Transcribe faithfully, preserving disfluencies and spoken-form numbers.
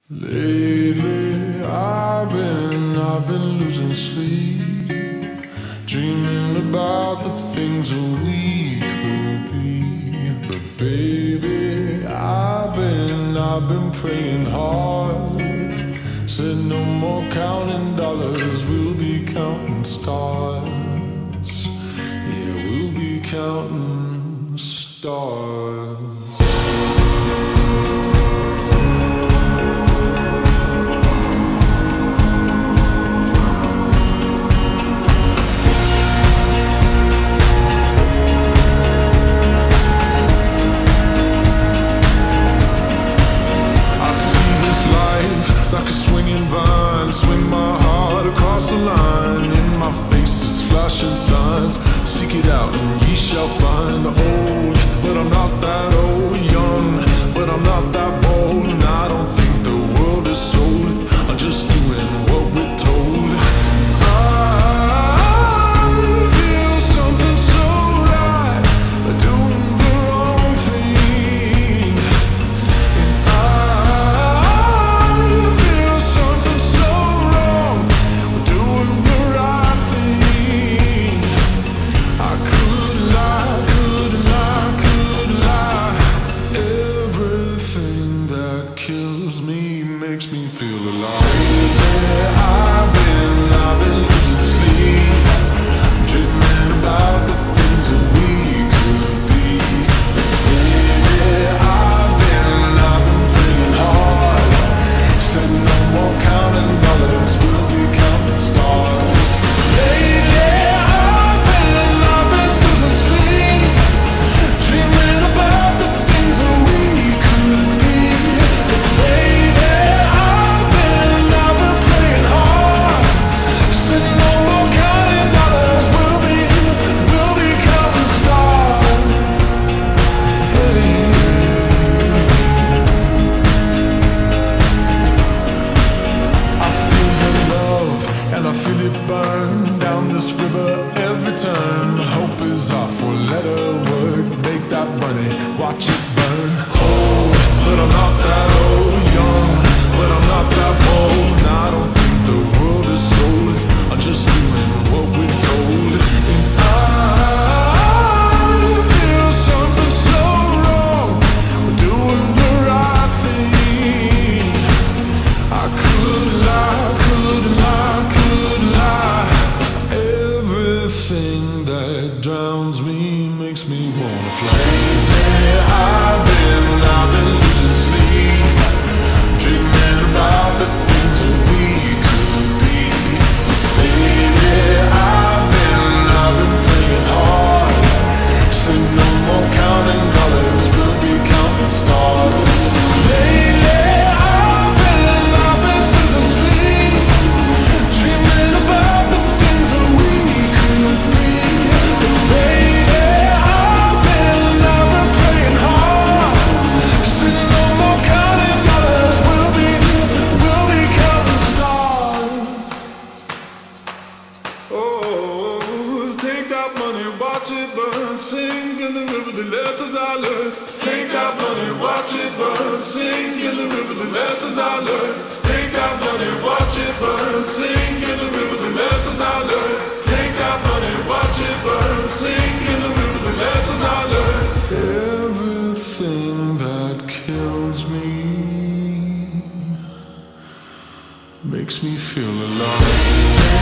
Lately I've been, I've been losing sleep, dreaming about the things that we could be. But baby, I've been, I've been praying hard. Said no more counting dollars, we'll be counting stars. Yeah, we'll be counting stars. Like a swinging vine, swing my heart across the line. In my face is flashing signs. Seek it out and ye shall find. Old, but I'm not that old. Young, but I'm not that bold. And I don't think the world is sold. I'm just doing what we're told. I feel something so right, doing the wrong thing. And I feel something so wrong, doing the right thing. I could lie, could lie, could lie. Everything that kills me makes me feel alive. I've been, I've been losing sleep, dreaming about the things that we could be. Baby, I've been, I've been praying hard. Said no more counting dollars, we'll be counting stars. Lately I've been, I've been losing sleep, dreaming about the things that we could be. Baby, I've been, I've been praying hard. Said no more counting dollars, we'll be, we'll be counting stars. Hey. I feel your love and I feel it burn down this river every turn. Hope is our four-letter word. Make that money, watch it burn. Old, but I'm not that old. Young, but I'm not that bold. And I don't think the world is sold. I'm just doing what we're told. And I feel something so wrong, doing the right thing. I could lie, could lie, could lie. Everything that drowns me makes me wanna fly. I've been, I've been losing sleep, dreaming about the things that we could be. Baby, I've been, I've been praying hard. Said no more counting dollars, we'll be counting stars. Lately I've been, I've been losing sleep, dreaming about the things that we could be. Baby, I've been, I've been praying hard. Said no more counting dollars, we'll be, we'll be counting stars. Oh, take that money, watch it burn, sing in the river the lessons I learned. Take that money, watch it burn, sing in the river the lessons I learned. Take that money, watch it burn, sing in the river the lessons I learned. Take that money, watch it burn, sing in the river the lessons I learned. Everything that kills me makes me feel alive.